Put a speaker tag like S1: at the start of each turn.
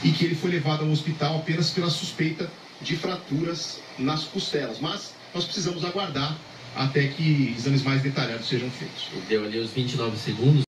S1: e que ele foi levado ao hospital apenas pela suspeita de fraturas nas costelas. Mas nós precisamos aguardar até que exames mais detalhados sejam feitos.
S2: Deu ali os 29 segundos.